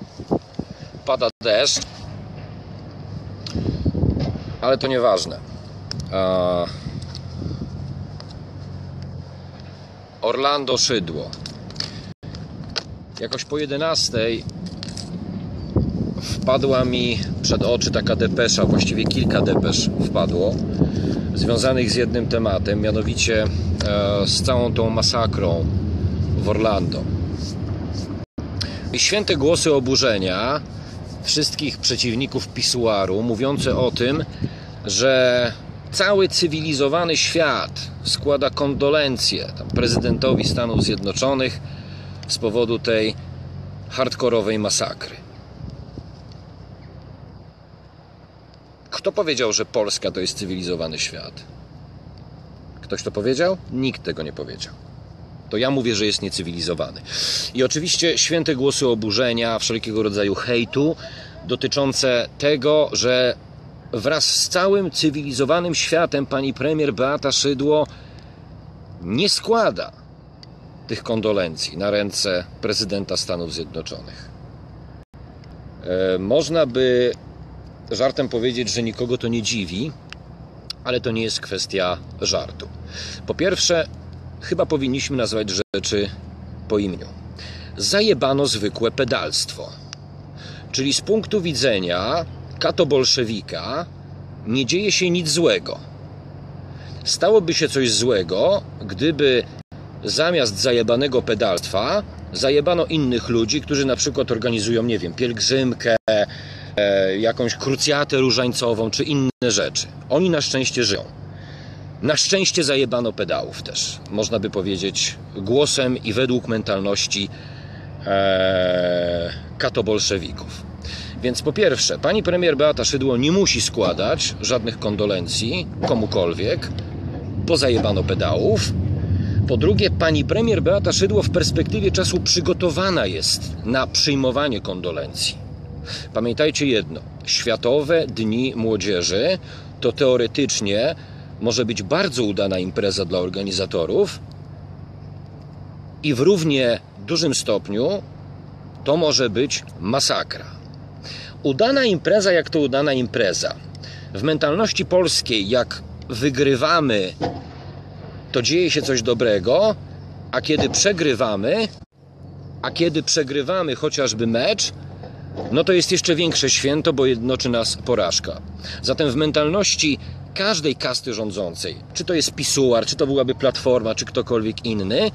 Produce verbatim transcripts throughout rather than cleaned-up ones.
pada deszcz, ale to nieważne. Orlando Szydło. Jakoś po jedenastej wpadła mi przed oczy taka depesza, właściwie kilka depesz wpadło, związanych z jednym tematem, mianowicie z całą tą masakrą w Orlando. I święte głosy oburzenia wszystkich przeciwników pisuaru, mówiące o tym, że cały cywilizowany świat składa kondolencje tam prezydentowi Stanów Zjednoczonych z powodu tej hardkorowej masakry. Kto powiedział, że Polska to jest cywilizowany świat? Ktoś to powiedział? Nikt tego nie powiedział. To ja mówię, że jest niecywilizowany. I oczywiście święte głosy oburzenia, wszelkiego rodzaju hejtu dotyczące tego, że wraz z całym cywilizowanym światem pani premier Beata Szydło nie składa tych kondolencji na ręce prezydenta Stanów Zjednoczonych. E, można by żartem powiedzieć, że nikogo to nie dziwi, ale to nie jest kwestia żartu. Po pierwsze, chyba powinniśmy nazwać rzeczy po imieniu. Zajebano zwykłe pedalstwo. Czyli z punktu widzenia katobolszewika nie dzieje się nic złego. Stałoby się coś złego, gdyby zamiast zajebanego pedalstwa zajebano innych ludzi, którzy na przykład organizują, nie wiem, pielgrzymkę, e, jakąś krucjatę różańcową czy inne rzeczy. Oni na szczęście żyją. Na szczęście zajebano pedałów też, można by powiedzieć, głosem i według mentalności e, katobolszewików. Więc po pierwsze, pani premier Beata Szydło nie musi składać żadnych kondolencji komukolwiek, bo zajebano pedałów. Po drugie, pani premier Beata Szydło w perspektywie czasu przygotowana jest na przyjmowanie kondolencji. Pamiętajcie jedno, Światowe Dni Młodzieży to teoretycznie może być bardzo udana impreza dla organizatorów i w równie dużym stopniu to może być masakra. Udana impreza jak to udana impreza. W mentalności polskiej, jak wygrywamy, to dzieje się coś dobrego, a kiedy przegrywamy, a kiedy przegrywamy chociażby mecz, no to jest jeszcze większe święto, bo jednoczy nas porażka. Zatem w mentalności każdej kasty rządzącej, czy to jest pisuar, czy to byłaby Platforma, czy ktokolwiek inny,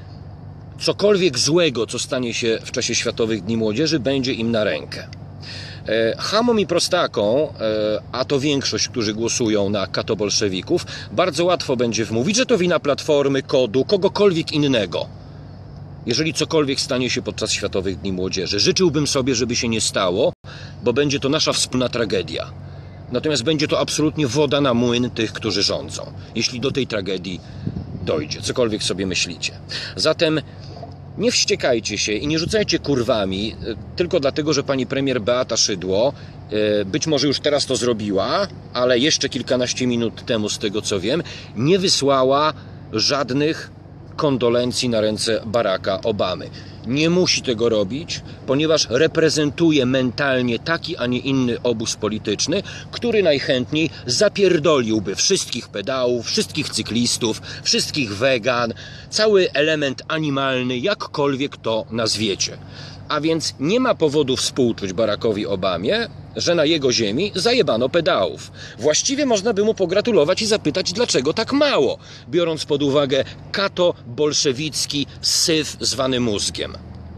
cokolwiek złego, co stanie się w czasie Światowych Dni Młodzieży, będzie im na rękę. Chamom i prostakom, a to większość, którzy głosują na katobolszewików, bardzo łatwo będzie wmówić, że to wina Platformy, Kodu, kogokolwiek innego, jeżeli cokolwiek stanie się podczas Światowych Dni Młodzieży. Życzyłbym sobie, żeby się nie stało, bo będzie to nasza wspólna tragedia. Natomiast będzie to absolutnie woda na młyn tych, którzy rządzą, jeśli do tej tragedii dojdzie, cokolwiek sobie myślicie. Zatem nie wściekajcie się i nie rzucajcie kurwami tylko dlatego, że pani premier Beata Szydło być może już teraz to zrobiła, ale jeszcze kilkanaście minut temu, z tego co wiem, nie wysłała żadnych kondolencji na ręce Baracka Obamy. Nie musi tego robić, ponieważ reprezentuje mentalnie taki, a nie inny obóz polityczny, który najchętniej zapierdoliłby wszystkich pedałów, wszystkich cyklistów, wszystkich wegan, cały element animalny, jakkolwiek to nazwiecie. A więc nie ma powodu współczuć Barackowi Obamie, że na jego ziemi zajebano pedałów. Właściwie można by mu pogratulować i zapytać, dlaczego tak mało, biorąc pod uwagę kato-bolszewicki syf zwany mózgiem.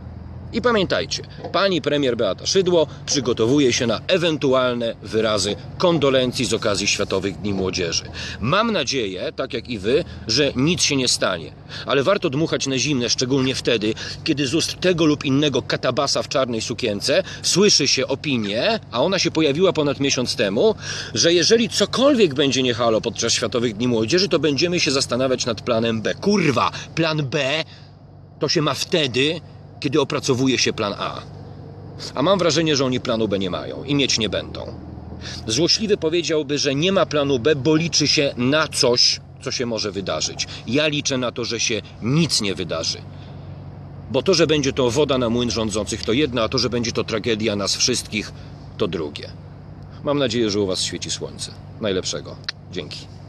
I pamiętajcie, pani premier Beata Szydło przygotowuje się na ewentualne wyrazy kondolencji z okazji Światowych Dni Młodzieży. Mam nadzieję, tak jak i wy, że nic się nie stanie. Ale warto dmuchać na zimne, szczególnie wtedy, kiedy z ust tego lub innego katabasa w czarnej sukience słyszy się opinię, a ona się pojawiła ponad miesiąc temu, że jeżeli cokolwiek będzie nie halo podczas Światowych Dni Młodzieży, to będziemy się zastanawiać nad planem B. Kurwa, plan B to się ma wtedy, kiedy opracowuje się plan A. A mam wrażenie, że oni planu B nie mają i mieć nie będą. Złośliwy powiedziałby, że nie ma planu B, bo liczy się na coś, co się może wydarzyć. Ja liczę na to, że się nic nie wydarzy. Bo to, że będzie to woda na młyn rządzących, to jedno, a to, że będzie to tragedia nas wszystkich, to drugie. Mam nadzieję, że u Was świeci słońce. Najlepszego. Dzięki.